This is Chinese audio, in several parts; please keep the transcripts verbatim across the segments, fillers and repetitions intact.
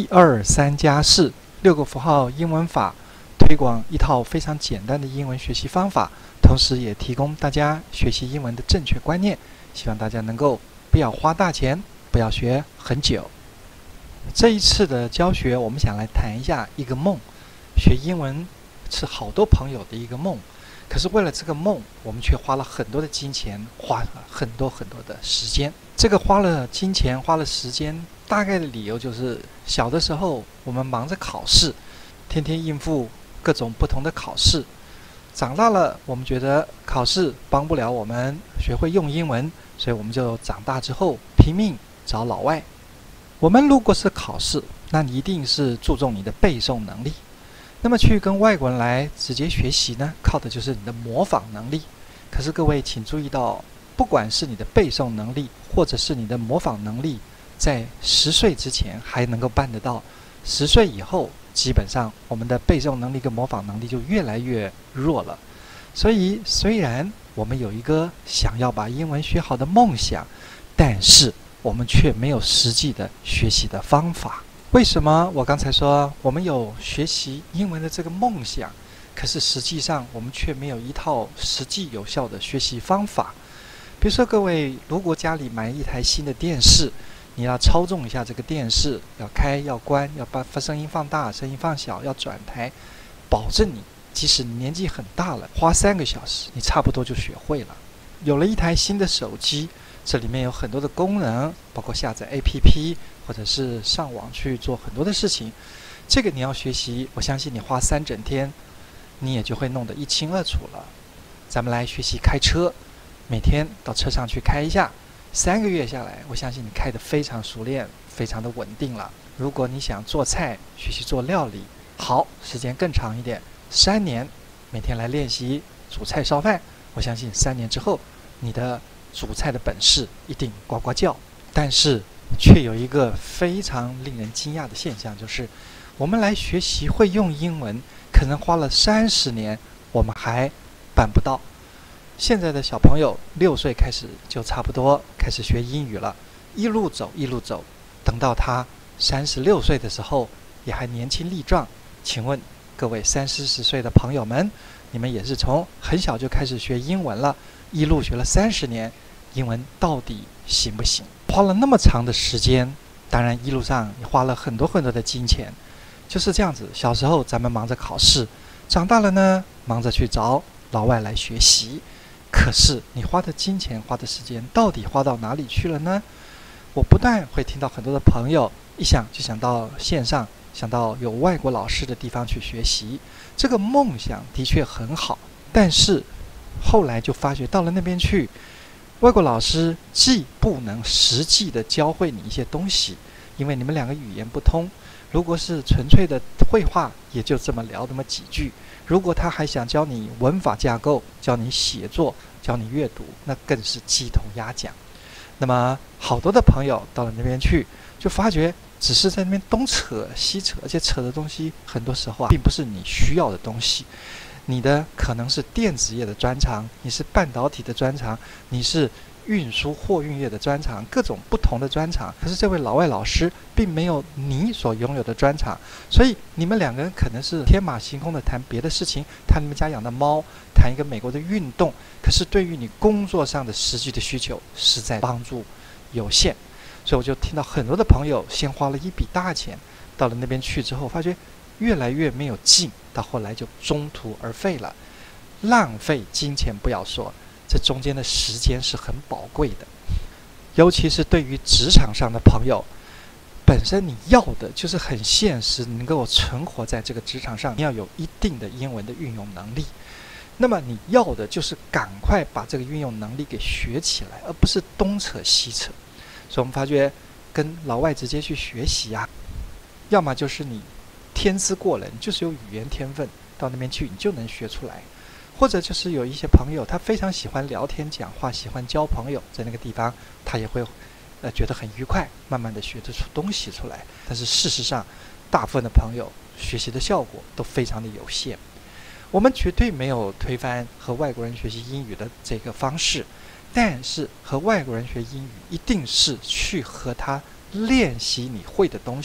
二三加四六个符号英文法，推广一套非常简单的英文学习方法，同时也提供大家学习英文的正确观念，希望大家能够不要花大钱，不要学很久。这一次的教学，我们想来谈一下一个梦。学英文是好多朋友的一个梦，可是为了这个梦，我们却花了很多的金钱，花了很多很多的时间。这个花了金钱，花了时间，大概的理由就是小的时候我们忙着考试，天天应付各种不同的考试。长大了，我们觉得考试帮不了我们学会用英文，所以我们就长大之后拼命找老外。我们如果是考试，那你一定是注重你的背诵能力。那么去跟外国人来直接学习呢，靠的就是你的模仿能力。可是各位请注意到，不管是你的背诵能力，或者是你的模仿能力，在十岁之前还能够办得到，十岁以后，基本上我们的背诵能力跟模仿能力就越来越弱了。所以虽然我们有一个想要把英文学好的梦想，但是我们却没有实际的学习的方法。为什么我刚才说我们有学习英文的这个梦想，可是实际上我们却没有一套实际有效的学习方法？比如说各位，如果家里买一台新的电视，你要操纵一下这个电视，要开要关，要把声音放大声音放小，要转台，保证你即使你年纪很大了，花三个小时你差不多就学会了。有了一台新的手机，这里面有很多的功能，包括下载 A P P 或者是上网去做很多的事情，这个你要学习，我相信你花三整天你也就会弄得一清二楚了。咱们来学习开车，每天到车上去开一下，三个月下来，我相信你开得非常熟练，非常的稳定了。如果你想做菜，学习做料理，好，时间更长一点，三年，每天来练习煮菜烧饭，我相信三年之后，你的煮菜的本事一定呱呱叫。但是却有一个非常令人惊讶的现象，就是我们来学习会用英文，可能花了三十年，我们还办不到。现在的小朋友六岁开始就差不多开始学英语了，一路走一路走，等到他三十六岁的时候也还年轻力壮。请问各位三四十岁的朋友们，你们也是从很小就开始学英文了，一路学了三十年，英文到底行不行？花了那么长的时间，当然一路上也花了很多很多的金钱，就是这样子。小时候咱们忙着考试，长大了呢，忙着去找老外来学习。可是你花的金钱花的时间到底花到哪里去了呢？我不但会听到很多的朋友一想就想到线上，想到有外国老师的地方去学习，这个梦想的确很好，但是后来就发觉到了那边去，外国老师既不能实际的教会你一些东西，因为你们两个语言不通，如果是纯粹的绘画，也就这么聊那么几句。如果他还想教你文法架构，教你写作，教你阅读，那更是鸡同鸭讲。那么好多的朋友到了那边去，就发觉只是在那边东扯西扯，而且扯的东西很多时候啊，并不是你需要的东西。你的可能是电子业的专长，你是半导体的专长，你是运输货运业的专长，各种不同的专长。可是这位老外老师并没有你所拥有的专长，所以你们两个人可能是天马行空的谈别的事情，谈你们家养的猫，谈一个美国的运动，可是对于你工作上的实际的需求实在帮助有限。所以我就听到很多的朋友先花了一笔大钱，到了那边去之后发觉越来越没有劲，到后来就中途而废了。浪费金钱不要说，这中间的时间是很宝贵的，尤其是对于职场上的朋友，本身你要的就是很现实，能够存活在这个职场上，你要有一定的英文的运用能力。那么你要的就是赶快把这个运用能力给学起来，而不是东扯西扯。所以我们发觉跟老外直接去学习啊，要么就是你天资过人，就是有语言天分，到那边去你就能学出来。或者就是有一些朋友他非常喜欢聊天讲话，喜欢交朋友，在那个地方他也会呃觉得很愉快，慢慢的学得出东西出来。但是事实上大部分的朋友学习的效果都非常的有限。我们绝对没有推翻和外国人学习英语的这个方式，但是和外国人学英语一定是去和他练习你会的东西，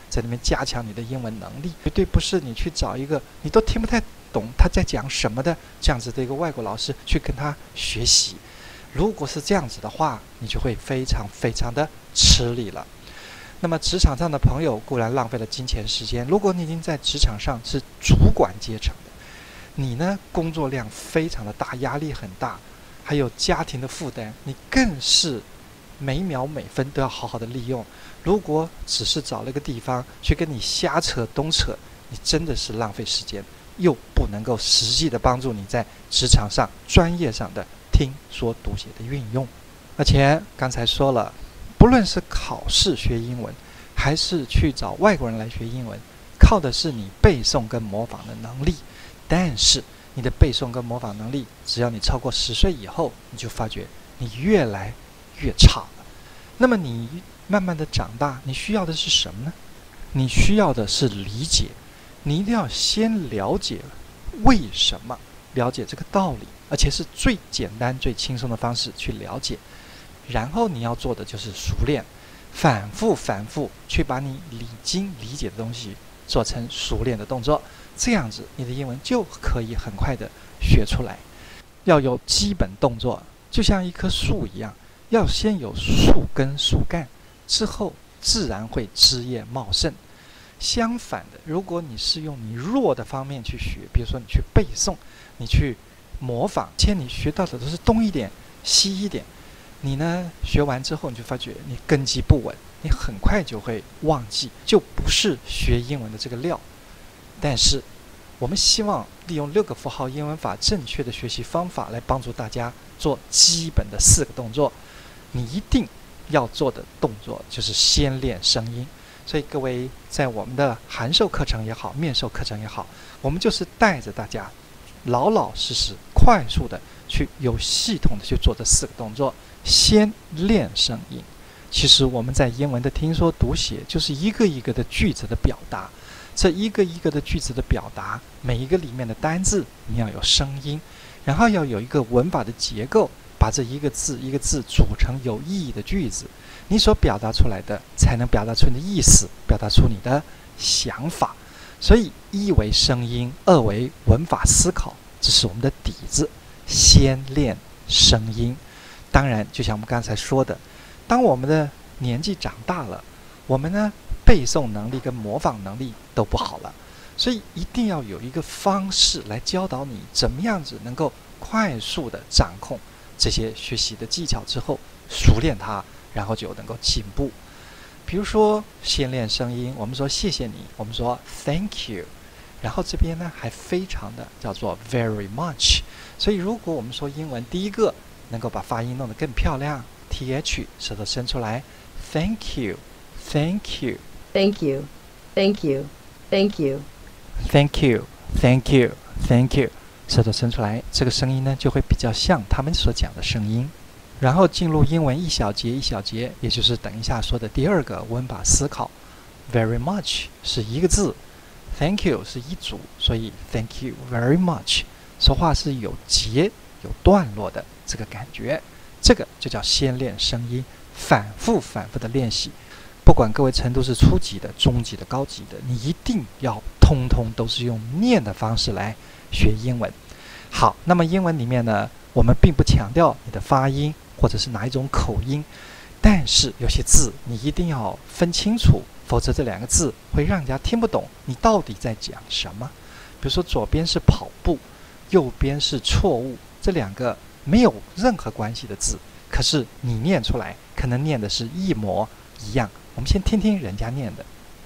在那边加强你的英文能力，绝对不是你去找一个你都听不太懂他在讲什么的这样子的一个外国老师去跟他学习。如果是这样子的话，你就会非常非常的吃力了。那么职场上的朋友固然浪费了金钱时间，如果你已经在职场上是主管阶层的，你呢工作量非常的大，压力很大，还有家庭的负担，你更是每秒每分都要好好的利用。如果只是找了一个地方去跟你瞎扯东扯，你真的是浪费时间，又不能够实际的帮助你在职场上专业上的听说读写的运用。而且刚才说了，不论是考试学英文，还是去找外国人来学英文，靠的是你背诵跟模仿的能力。但是你的背诵跟模仿能力，只要你超过十岁以后，你就发觉你越来越差了。那么你慢慢的长大，你需要的是什么呢？你需要的是理解。你一定要先了解为什么，了解这个道理，而且是最简单最轻松的方式去了解。然后你要做的就是熟练，反复反复去把你已经理解的东西做成熟练的动作，这样子你的英文就可以很快的学出来。要有基本动作，就像一棵树一样，要先有树根树干，之后自然会枝叶茂盛。相反的，如果你是用你弱的方面去学，比如说你去背诵，你去模仿，且你学到的都是东一点西一点，你呢学完之后你就发觉你根基不稳，你很快就会忘记，就不是学英文的这个料。但是我们希望利用六个符号英文法正确的学习方法来帮助大家做基本的四个动作。你一定要做的动作就是先练声音。所以各位在我们的函授课程也好，面授课程也好，我们就是带着大家老老实实快速的去有系统的去做这四个动作。先练声音，其实我们在英文的听说读写就是一个一个的句子的表达，这一个一个的句子的表达，每一个里面的单字你要有声音，然后要有一个文法的结构，把这一个字一个字组成有意义的句子，你所表达出来的才能表达出你的意思，表达出你的想法。所以一为声音，二为文法思考，这是我们的底子。先练声音。当然就像我们刚才说的，当我们的年纪长大了，我们呢背诵能力跟模仿能力都不好了，所以一定要有一个方式来教导你怎么样子能够快速的掌控这些学习的技巧，之后熟练它，然后就能够进步。比如说先练声音，我们说谢谢你，我们说 thank you， 然后这边呢还非常的叫做 very much。 所以如果我们说英文，第一个能够把发音弄得更漂亮， th 舌头伸出来， thank you thank you Thank you, thank you, thank you, thank you thank you thank you， 舌头伸出来，这个声音呢就会比较像他们所讲的声音。然后进入英文一小节一小节，也就是等一下说的第二个文法思考。 very much 是一个字， thank you 是一组，所以 thank you very much， 说话是有节有段落的这个感觉，这个就叫先练声音，反复反复的练习。不管各位程度是初级的、中级的、高级的，你一定要通通都是用念的方式来学英文。好，那么英文里面呢，我们并不强调你的发音或者是哪一种口音，但是有些字你一定要分清楚，否则这两个字会让人家听不懂你到底在讲什么。比如说左边是跑步，右边是错误，这两个没有任何关系的字，可是你念出来可能念的是一模一样。我们先听听人家念的。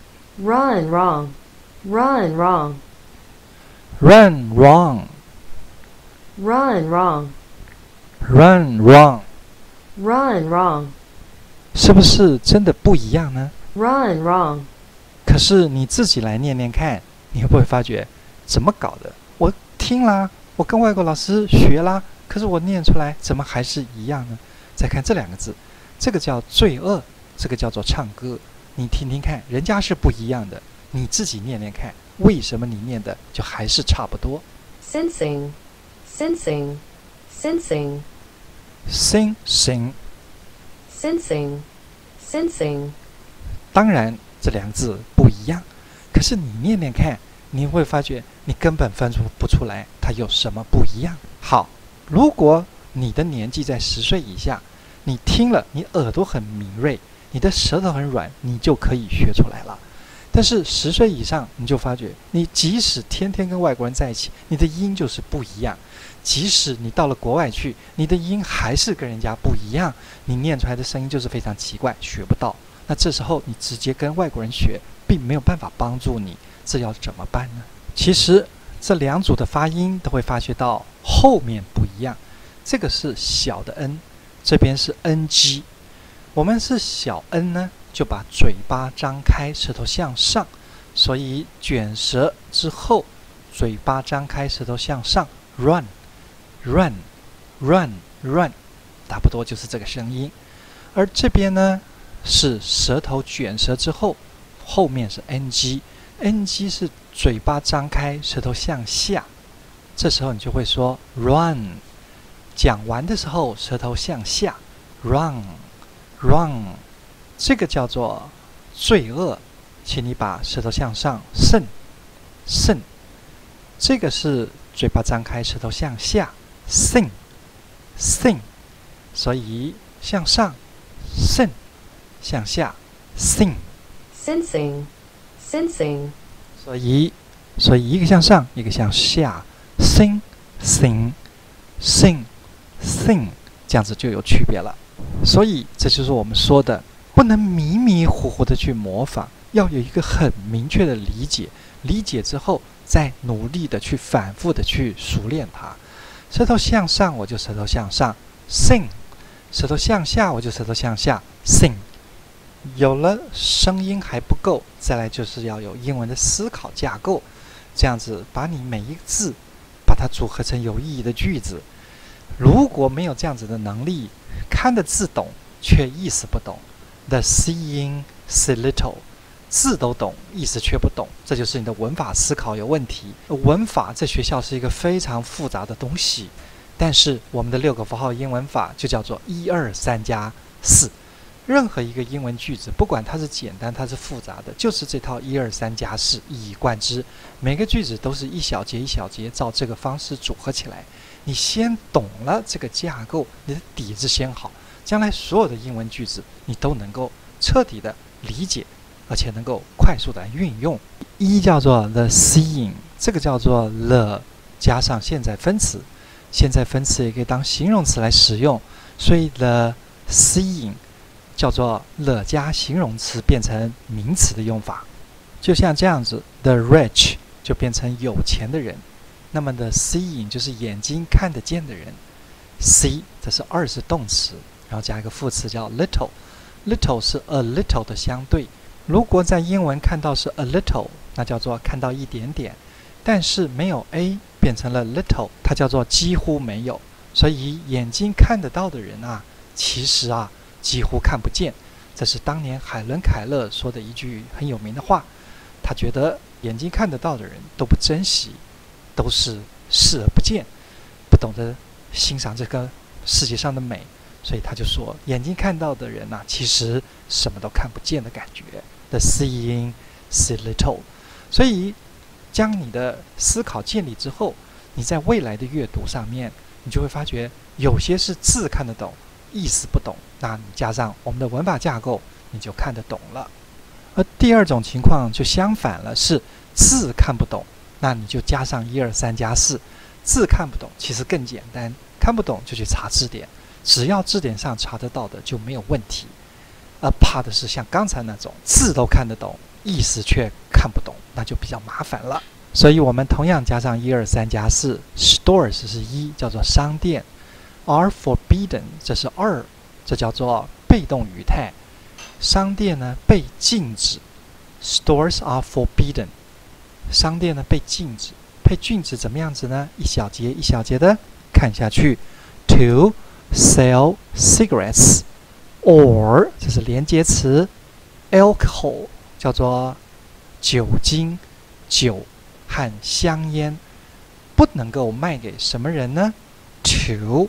run wrong, run wrong, run wrong run wrong, run wrong， run wrong, 是不是真的不一样呢？ run wrong, 可是你自己来念念看，你会不会发觉怎么搞的？我听啦，我跟外国老师学啦，可是我念出来怎么还是一样呢？再看这两个字，这个叫罪恶，这个叫做唱歌。你听听看，人家是不一样的，你自己念念看，为什么你念的就还是差不多？ sensing, sensing, sensing, sing sing， sensing, sensing, 当然这两个字不一样。可是你念念看，你会发觉你根本分不出来它有什么不一样。好，如果你的年纪在十岁以下，你听了，你耳朵很敏锐，你的舌头很软，你就可以学出来了。但是十岁以上，你就发觉，你即使天天跟外国人在一起，你的音就是不一样。即使你到了国外去，你的音还是跟人家不一样，你念出来的声音就是非常奇怪，学不到。那这时候你直接跟外国人学，并没有办法帮助你，这要怎么办呢？其实这两组的发音都会发觉到后面不一样。这个是小的 n， 这边是 ng。我们是小 n 呢，就把嘴巴张开，舌头向上，所以卷舌之后，嘴巴张开，舌头向上 ，run run run run， 差不多就是这个声音。而这边呢，是舌头卷舌之后，后面是 ng，ng 是嘴巴张开，舌头向下，这时候你就会说 run。讲完的时候，舌头向下 run run， 这个叫做罪恶，请你把舌头向上 sin sin， 这个是嘴巴张开，舌头向下 sin sin， 所以向上 sin， 向下 sin sensing, sensing, 所以所以一个向上，一个向下 sin sin sin sin， 这样子就有区别了。所以这就是我们说的，不能迷迷糊糊的去模仿，要有一个很明确的理解，理解之后再努力的去反复的去熟练它。舌头向上我就舌头向上 sing， 舌头向下我就舌头向下 sing。 有了声音还不够，再来就是要有英文的思考架构，这样子把你每一个字把它组合成有意义的句子。如果没有这样子的能力，看的字懂却意思不懂， the seeing see little， 字都懂，意思却不懂，这就是你的文法思考有问题。文法在学校是一个非常复杂的东西，但是我们的六个符号英文法就叫做一二三加四。任何一个英文句子，不管它是简单它是复杂的，就是这套一二三加四一以贯之。每个句子都是一小节一小节照这个方式组合起来。你先懂了这个架构，你的底子先好，将来所有的英文句子你都能够彻底的理解，而且能够快速的运用。一叫做 the seeing， 这个叫做 the 加上现在分词，现在分词也可以当形容词来使用，所以 the seeing 叫做 the 加形容词变成名词的用法。就像这样子 the rich 就变成有钱的人，那么的 seeing 就是眼睛看得见的人。 see 这是二是动词，然后加一个副词叫 little， little 是 a little 的相对。如果在英文看到是 a little， 那叫做看到一点点，但是没有 a 变成了 little， 它叫做几乎没有。所以眼睛看得到的人啊，其实啊几乎看不见。这是当年海伦凯勒说的一句很有名的话，他觉得眼睛看得到的人都不珍惜，都是视而不见，不懂得欣赏这个世界上的美，所以他就说眼睛看到的人啊，其实什么都看不见的感觉。 The seeing see little。 所以将你的思考建立之后，你在未来的阅读上面，你就会发觉有些是字看得懂，意思不懂，那你加上我们的文法架构，你就看得懂了。而第二种情况就相反了，是字看不懂，那你就加上一二三加四。字看不懂其实更简单，看不懂就去查字典，只要字典上查得到的就没有问题。而怕的是像刚才那种字都看得懂，意思却看不懂，那就比较麻烦了。所以我们同样加上一二三加四。 stores 是一，叫做商店。 are forbidden 这是二，这叫做被动语态。商店呢被禁止， stores are forbidden， 商店呢被禁止。被禁止怎么样子呢？一小节一小节的看下去。 to sell cigarettes or 这是连接词 alcohol 叫做酒精、酒和香烟，不能够卖给什么人呢？ to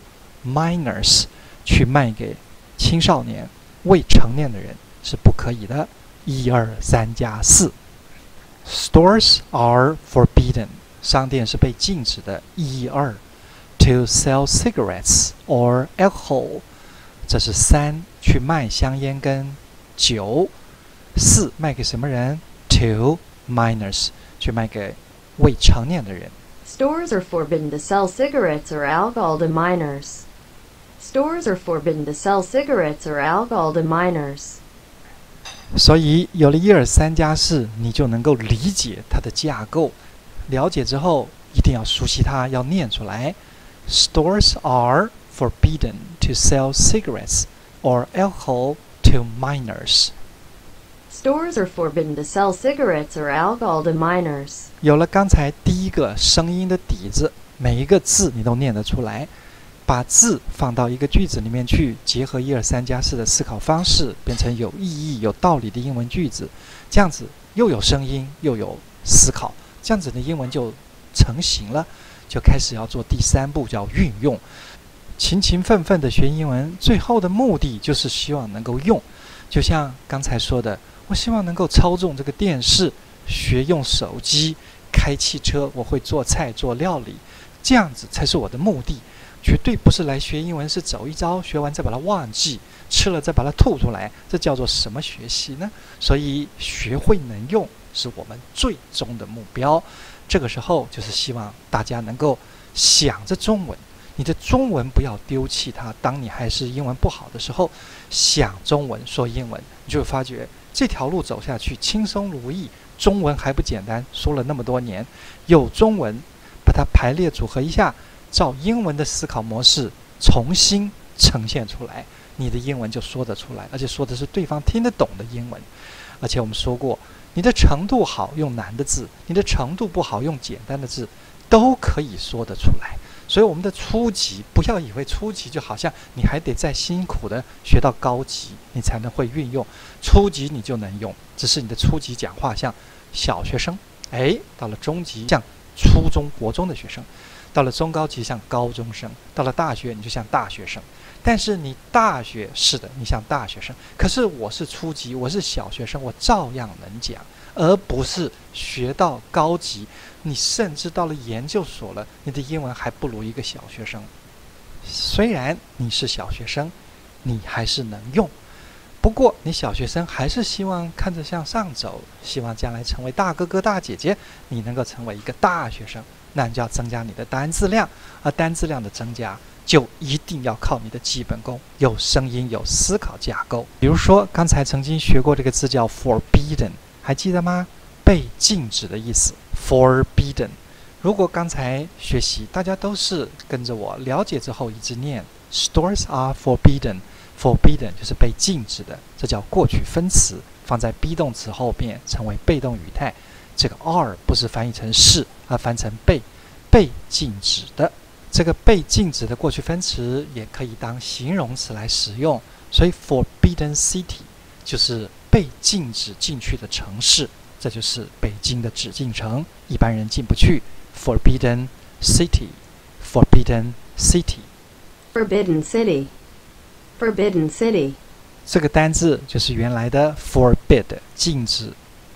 minors 去卖给青少年、未成年的人是不可以的。 一二三加四。Stores are forbidden， 商店是被禁止的。一二 ，to sell cigarettes or alcohol， 这是三，去卖香烟跟酒。四，卖给什么人 ？to minors， 去卖给未成年的人。 Stores are forbidden to sell cigarettes or alcohol to minors. Stores are forbidden to sell cigarettes or alcohol to minors. 所以有了一二三加四，你就能够理解它的架构。了解之后，一定要熟悉它，要念出来。Stores are forbidden to sell cigarettes or alcohol to minors. Stores are forbidden to sell cigarettes or alcohol to minors. 有了刚才第一个声音的底子，每一个字你都念得出来。把字放到一个句子里面去，结合一二三加四的思考方式，变成有意义、有道理的英文句子。这样子又有声音，又有思考，这样子的英文就成型了。就开始要做第三步，叫运用。勤勤奋奋的学英文，最后的目的就是希望能够用。就像刚才说的，我希望能够操纵这个电视，学用手机，开汽车，我会做菜做料理，这样子才是我的目的。绝对不是来学英文是走一招，学完再把它忘记，吃了再把它吐出来，这叫做什么学习呢？所以学会能用是我们最终的目标。这个时候就是希望大家能够想着中文，你的中文不要丢弃它。当你还是英文不好的时候，想中文说英文，你就会发觉这条路走下去轻松如意。中文还不简单，说了那么多年，有中文把它排列组合一下，照英文的思考模式重新呈现出来，你的英文就说得出来，而且说的是对方听得懂的英文。而且我们说过，你的程度好用难的字，你的程度不好用简单的字，都可以说得出来。所以我们的初级，不要以为初级就好像你还得再辛苦的学到高级，你才能会运用。初级你就能用，只是你的初级讲话像小学生，哎，到了中级像初中国中的学生，到了中高级像高中生，到了大学你就像大学生。但是你大学是的，你像大学生，可是我是初级，我是小学生，我照样能讲，而不是学到高级，你甚至到了研究所了，你的英文还不如一个小学生。虽然你是小学生，你还是能用，不过你小学生还是希望看着向上走，希望将来成为大哥哥大姐姐，你能够成为一个大学生，那你就要增加你的单字量，而单字量的增加就一定要靠你的基本功，有声音，有思考架构。比如说刚才曾经学过这个字叫 forbidden， 还记得吗？被禁止的意思 forbidden。 如果刚才学习大家都是跟着我了解之后一直念 Stores are forbidden， forbidden 就是被禁止的，这叫过去分词，放在 be 动词后面成为被动语态。这个 are 不是翻译成是，而翻成被，被禁止的。这个被禁止的过去分词也可以当形容词来使用，所以 forbidden city 就是被禁止进去的城市，这就是北京的紫禁城，一般人进不去。 forbidden city forbidden city Forbidden city. Forbidden city. 这个单字就是原来的 forbid 禁止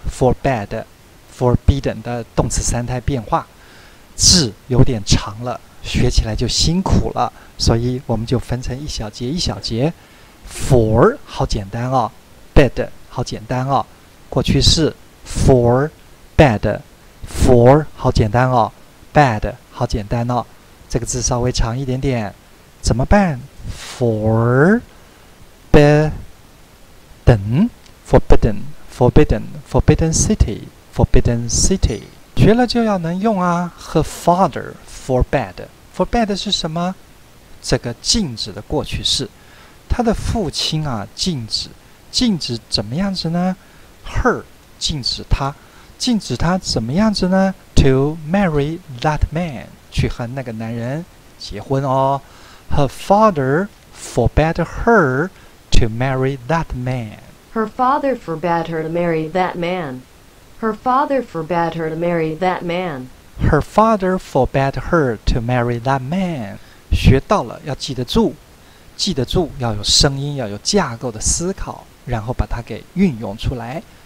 forbid forbidden 的动词三态变化，字有点长了，学起来就辛苦了，所以我们就分成一小节一小节。 for 好简单哦， bed 好简单哦，过去式 for bed for 好简单哦， bad 好简单哦，这个字稍微长一点点，怎么办？ for bed forbidden forbidden forbidden city forbidden city 学了就要能用啊。 Her father forbade forbade 是什么？这个禁止的过去式，他的父亲啊禁止，禁止怎么样子呢？ Her 禁止他，禁止他怎么样子呢？ To marry that man 去和那个男人结婚哦。 Her father forbade her to marry that man. Her father forbade her to marry that man. Her father forbade her to marry that man. Her father forbade her to marry that man. 学到了要记得住，记得住要有声音，要有架构的思考，然后把它给运用出来。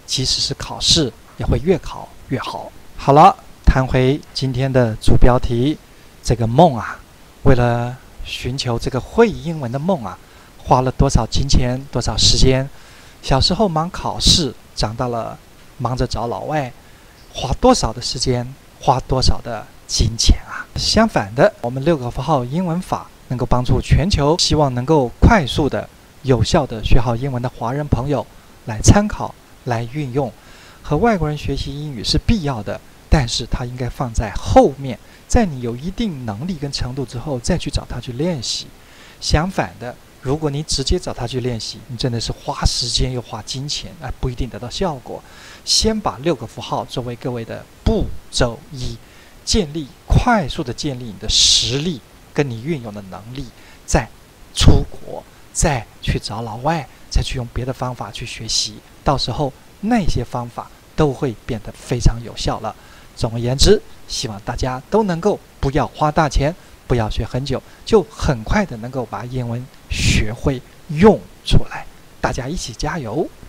即使是考试也会越考越好。好了，谈回今天的主标题，这个梦啊，为了寻求这个会英文的梦啊，花了多少金钱，多少时间？小时候忙考试，长大了忙着找老外，花多少的时间，花多少的金钱啊？相反的，我们六个符号英文法能够帮助全球希望能够快速的、有效的学好英文的华人朋友来参考、来运用。和外国人学习英语是必要的，但是它应该放在后面，在你有一定能力跟程度之后，再去找它去练习。相反的，如果你直接找他去练习，你真的是花时间又花金钱，哎，不一定得到效果。先把六个符号作为各位的步骤一，建立快速的建立你的实力跟你运用的能力，再出国，再去找老外，再去用别的方法去学习，到时候那些方法都会变得非常有效了。总而言之，希望大家都能够不要花大钱，不要学很久，就很快的能够把英文学会用出来。大家一起加油！